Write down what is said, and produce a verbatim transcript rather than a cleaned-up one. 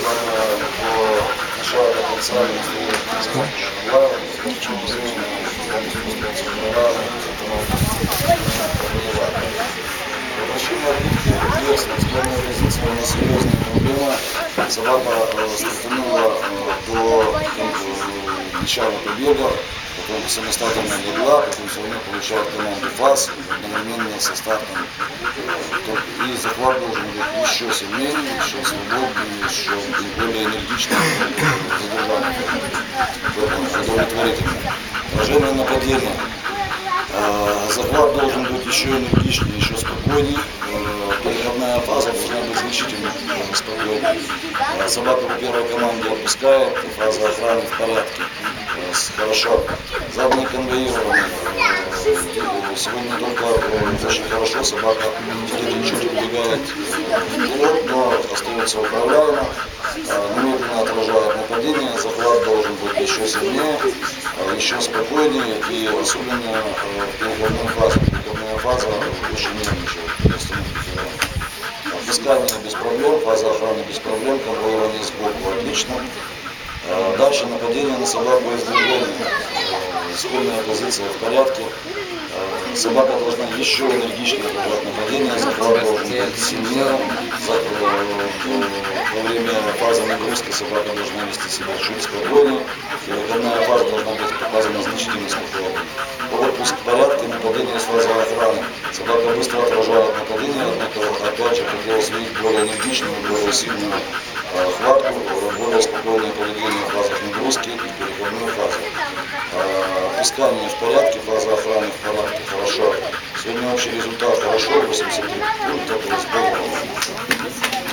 по началу потенциальных Возвращение рыбки есть сборная позиция, у нас серьезная проблема. Собака стартанула до начала побега, потом самостоятельно легла, потом все равно получает команду фаз одновременно со стартом. И захват должен быть еще сильнее, еще свободнее, еще более энергично задержание, удовлетворительно. Отражение нападения. Захват должен быть еще энергичнее, еще спокойнее. Переходная фаза должна быть значительно спокойнее. Собака по первой команде отпускает, фаза охраны в порядке. Хорошо. Заднее конвоирование. Сегодня только очень хорошо, собака чуть убегает вперед, но остается управляемо, немедленно отражает нападение, захват должен быть еще сильнее, еще спокойнее и особенно в переходной фазе. Переходная фаза очень нервничает. Отпускание без проблем, фаза охраны без проблем, конвоирование сбоку отлично. Дальше нападение на собаку из движения. Исходная позиция в порядке. Собака должна еще энергичнее отражать нападение, захват должен быть сильнее. Во время фазы нагрузки собака должна вести себя чуть спокойнее. Переходная фаза должна быть показана значительно спокойнее. Отпуск в порядке, нападение с фазой охраны. Собака быстро отражает нападение, однако опять же хотелось видеть более энергичную, более сильную хватку, более спокойное поведение в фазах нагрузки и в переходной фазе. Опускание в порядке, фаза охраны в порядке, хорошо. Сегодня общий результат хорошо, восемьдесят три пункта, то есть